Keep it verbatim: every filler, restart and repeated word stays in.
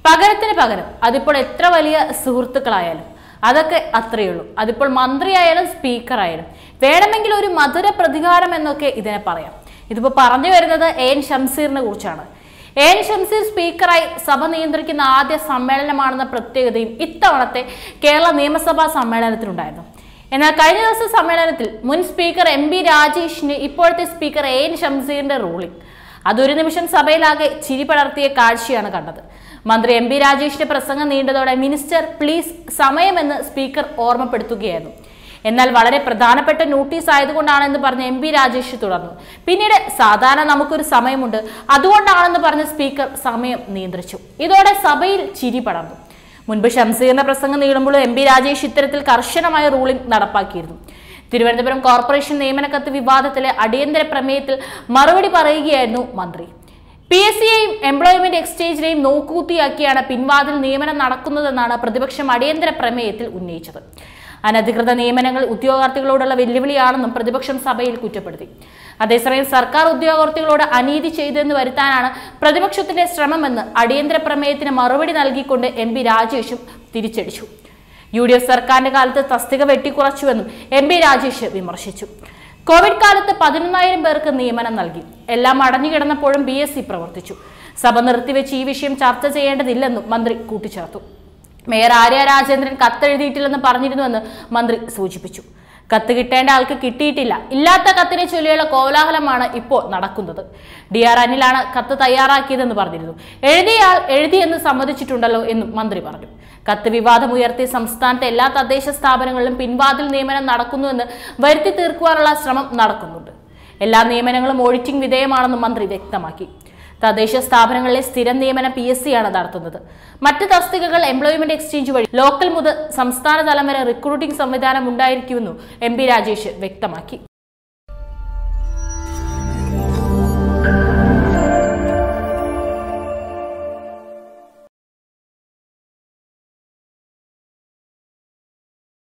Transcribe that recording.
പകരത്തിന് പകരം അതിപ്പോൾ എത്ര വലിയ സുഹൃത്തുക്കളായാലും അതൊക്കെ അത്രയേ ഉള്ളൂ. അതിപ്പോൾ മന്ത്രിയായാലും സ്പീക്കർ ആയാലും വേണമെങ്കിൽ ഒരു മധുര പ്രതികാരം എന്നൊക്കെ ഇതിനെ പറയാം. ഇതിപ്പോ പറഞ്ഞു വരുന്നത് എ എൻ ഷംസീറിനെ കുറിച്ചാണ്. എ എൻ ഷംസീർ സ്പീക്കറായി സഭ നിയന്ത്രിക്കുന്ന ആദ്യ സമ്മേളനമാണെന്ന പ്രത്യേകതയും ഇത്തവണത്തെ കേരള നിയമസഭാ സമ്മേളനത്തിലുണ്ടായിരുന്നു. എന്നാൽ കഴിഞ്ഞ ദിവസം സമ്മേളനത്തിൽ മുൻ സ്പീക്കർ എം പി രാജേഷിന് ഇപ്പോഴത്തെ സ്പീക്കർ എ എൻ ഷംസീറിന്റെ റൂളിംഗ് അതൊരു നിമിഷം സഭയിലാകെ ചിരി പടർത്തിയ കാഴ്ചയാണ് കണ്ടത്. മന്ത്രി എം പി രാജേഷിന്റെ പ്രസംഗം നീണ്ടതോടെ മിനിസ്റ്റർ പ്ലീസ് സമയമെന്ന് സ്പീക്കർ ഓർമ്മപ്പെടുത്തുകയായിരുന്നു. എന്നാൽ വളരെ പ്രധാനപ്പെട്ട നോട്ടീസ് ആയതുകൊണ്ടാണെന്ന് പറഞ്ഞ എം പി രാജേഷ് തുടർന്നു. പിന്നീട് സാധാരണ നമുക്കൊരു സമയമുണ്ട്, അതുകൊണ്ടാണെന്ന് പറഞ്ഞ സ്പീക്കർ സമയം നിയന്ത്രിച്ചു. ഇതോടെ സഭയിൽ ചിരി പടർന്നു. മുൻപ് ഷംസീറിന്റെ പ്രസംഗം നീളുമ്പോൾ എം പി രാജേഷ് ഇത്തരത്തിൽ കർശനമായ റൂളിംഗ് നടപ്പാക്കിയിരുന്നു. തിരുവനന്തപുരം കോർപ്പറേഷൻ നിയമന കത്ത് വിവാദത്തിലെ അടിയന്തര പ്രമേയത്തിൽ മറുപടി പറയുകയായിരുന്നു മന്ത്രി. പി എസ് സിയെയും എംപ്ലോയ്മെന്റ് എക്സ്ചേഞ്ചിനെയും നോക്കൂത്തിയാക്കിയാണ് പിൻവാതിൽ നിയമനം നടക്കുന്നതെന്നാണ് പ്രതിപക്ഷം അടിയന്തര പ്രമേയത്തിൽ ഉന്നയിച്ചത്. അനധികൃത നിയമനങ്ങൾ ഉദ്യോഗാർത്ഥികളോടുള്ള വെല്ലുവിളിയാണെന്നും പ്രതിപക്ഷം സഭയിൽ കുറ്റപ്പെടുത്തി. അതേസമയം സർക്കാർ ഉദ്യോഗാർത്ഥികളോട് അനീതി ചെയ്തെന്ന് വരുത്താനാണ് പ്രതിപക്ഷത്തിന്റെ ശ്രമമെന്ന് അടിയന്തര പ്രമേയത്തിന് മറുപടി നൽകിക്കൊണ്ട് എം പി രാജേഷും തിരിച്ചടിച്ചു. യു ഡി എഫ് സർക്കാരിന്റെ കാലത്ത് തസ്തിക വെട്ടിക്കുറച്ചുവെന്നും എം പി രാജേഷ് വിമർശിച്ചു. കോവിഡ് കാലത്ത് പതിനൊന്നായിരം പേർക്ക് നിയമനം നൽകി. എല്ലാം അടഞ്ഞുകിടന്നപ്പോഴും ബി എസ് സി പ്രവർത്തിച്ചു. സഭ നിർത്തിവെച്ച് ഈ വിഷയം ചർച്ച ചെയ്യേണ്ടതില്ലെന്നും മന്ത്രി കൂട്ടിച്ചേർത്തു. മേയർ ആര്യ രാജേന്ദ്രൻ കത്തെഴുതിയിട്ടില്ലെന്ന് പറഞ്ഞിരുന്നുവെന്ന് മന്ത്രി സൂചിപ്പിച്ചു. കത്ത് കിട്ടേണ്ട ആൾക്ക് കിട്ടിയിട്ടില്ല. ഇല്ലാത്ത കത്തിനെ ചൊല്ലിയുള്ള കോലാഹലമാണ് ഇപ്പോൾ നടക്കുന്നത്. ഡി ആർ അനിലാണ് കത്ത് തയ്യാറാക്കിയതെന്ന് പറഞ്ഞിരുന്നു. എഴുതിയയാൾ എഴുതിയെന്ന് സമ്മതിച്ചിട്ടുണ്ടല്ലോ എന്നും മന്ത്രി പറഞ്ഞു. കത്ത് വിവാദം ഉയർത്തി സംസ്ഥാനത്തെ എല്ലാ തദ്ദേശ സ്ഥാപനങ്ങളിലും പിൻവാതിൽ നിയമനം നടക്കുന്നുവെന്ന് വരുത്തി തീർക്കുവാനുള്ള ശ്രമം നടക്കുന്നുണ്ട്. എല്ലാ നിയമനങ്ങളും ഓഡിറ്റിംഗ് വിധേയമാണെന്നും മന്ത്രി വ്യക്തമാക്കി. തദ്ദേശ സ്ഥാപനങ്ങളിലെ സ്ഥിരം നിയമനം പി എസ് സി ആണ് നടത്തുന്നത്. മറ്റ് തസ്തികകൾ എംപ്ലോയ്മെന്റ് എക്സ്ചേഞ്ച് വഴി ലോക്കൽ മുതൽ സംസ്ഥാന തലം വരെ റിക്രൂട്ടിംഗ് സംവിധാനം ഉണ്ടായിരിക്കുമെന്നും എം പി രാജേഷ് വ്യക്തമാക്കി.